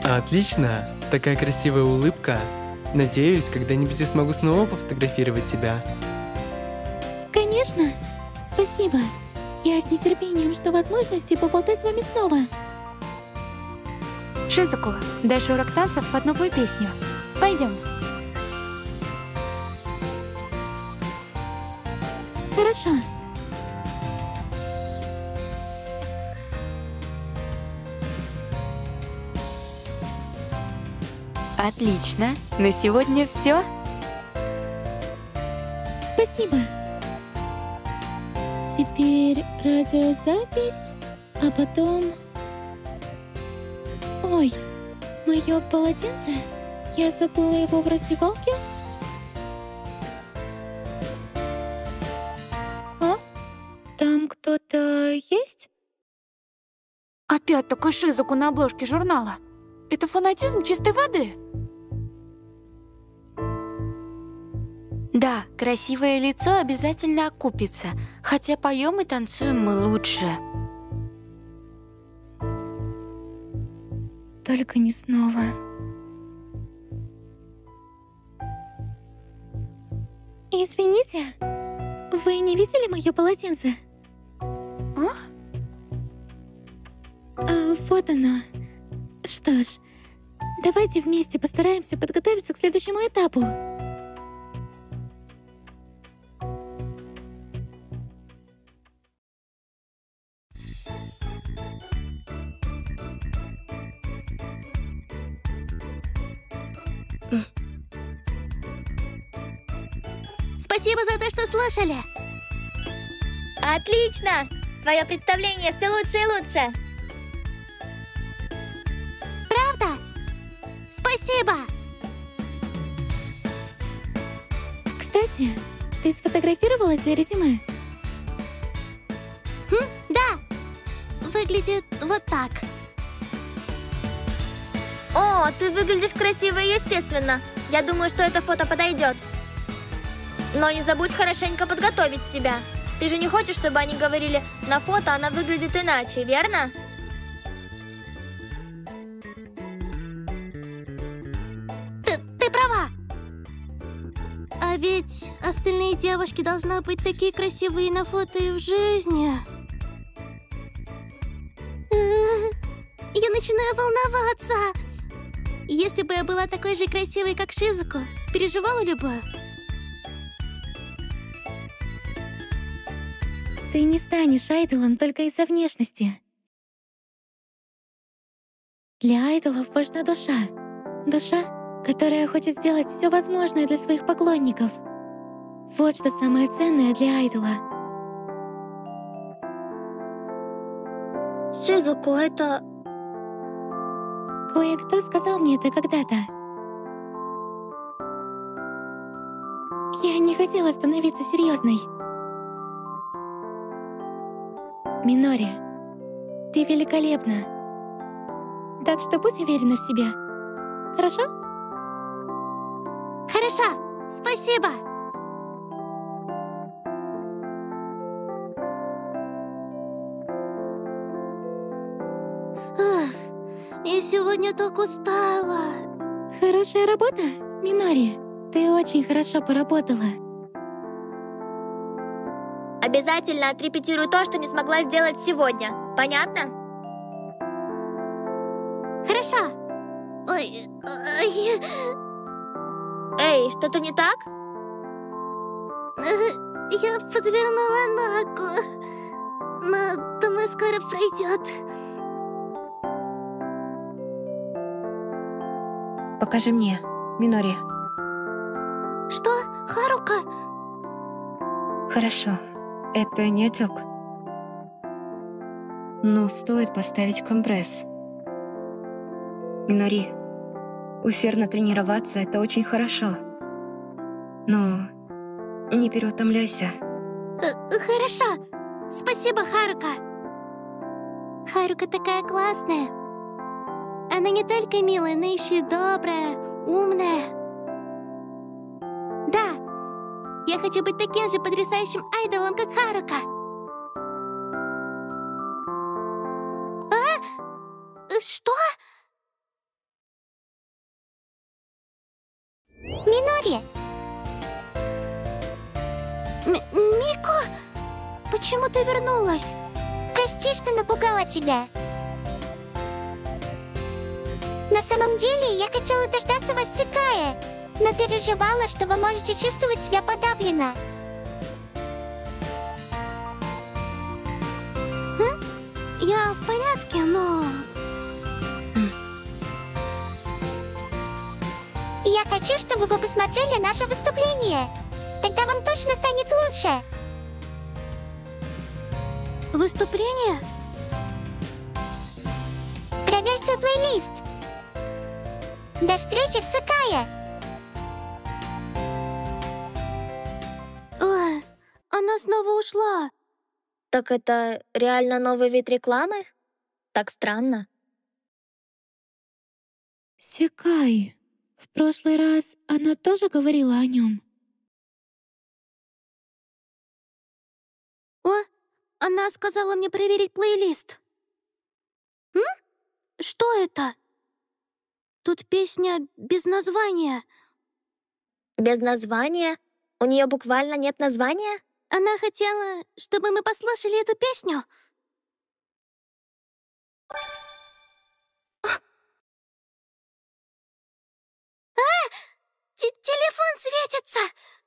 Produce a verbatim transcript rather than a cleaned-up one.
Отлично! Такая красивая улыбка. Надеюсь, когда-нибудь я смогу снова пофотографировать тебя. Конечно! Спасибо! Я с нетерпением жду возможности поболтать с вами снова. Шизуку, дальше урок танцев под новую песню. Пойдем. Хорошо. Отлично. На сегодня все. Спасибо. Теперь радиозапись, а потом... Ой, мое полотенце? Я забыла его в раздевалке? А? Там кто-то есть? Опять такой Шизуку на обложке журнала. Это фанатизм чистой воды. Да, красивое лицо обязательно окупится, хотя поем и танцуем мы лучше. Только не снова. Извините, вы не видели мое полотенце? А? А, вот оно. Что ж, давайте вместе постараемся подготовиться к следующему этапу. Спасибо за то, что слушали. Отлично! Твое представление все лучше и лучше. Правда? Спасибо! Кстати, ты сфотографировалась для резюме? Хм, да. Выглядит вот так. О, ты выглядишь красиво и естественно. Я думаю, что это фото подойдет. Но не забудь хорошенько подготовить себя. Ты же не хочешь, чтобы они говорили, на фото она выглядит иначе, верно? Ты, ты права. А ведь остальные девушки должны быть такие красивые на фото и в жизни. Я начинаю волноваться. Если бы я была такой же красивой, как Шизуку, переживала любую. Ты не станешь айдолом только из-за внешности. Для айдолов важна душа. Душа, которая хочет сделать все возможное для своих поклонников. Вот что самое ценное для айдола. Шизуку, это... Кое-кто сказал мне это когда-то. Я не хотела становиться серьезной. Минори, ты великолепна. Так что будь уверена в себе. Хорошо? Хорошо, спасибо. Ах, я сегодня так устала. Хорошая работа, Минори. Ты очень хорошо поработала. Обязательно отрепетируй то, что не смогла сделать сегодня. Понятно? Хорошо. Ой, ой. Эй, что-то не так? Я подвернула ногу. Но, думаю, скоро пройдет. Покажи мне, Минори. Что, Харука? Хорошо. Это не отек. Но стоит поставить компресс. Минори, усердно тренироваться — это очень хорошо. Но не переутомляйся. Хорошо. Спасибо, Харука. Харука такая классная. Она не только милая, но еще и добрая, умная. Да, я хочу быть таким же потрясающим айдолом, как Харука. А? Что? мире. М Мико, почему ты вернулась? Прости, что напугала тебя. На самом деле, я хотела дождаться вас с Сикая, но переживала, что вы можете чувствовать себя подавленно. М? Я в порядке, но... Я хочу, чтобы вы посмотрели наше выступление. Тогда вам точно станет лучше. Выступление? Проверь свой плейлист. До встречи в Сикае. Ой, она снова ушла. Так это реально новый вид рекламы? Так странно. Секай. В прошлый раз она тоже говорила о нем. О, она сказала мне проверить плейлист. М? Что это? Тут песня без названия. Без названия? У нее буквально нет названия? Она хотела, чтобы мы послушали эту песню. А! Т- Телефон светится!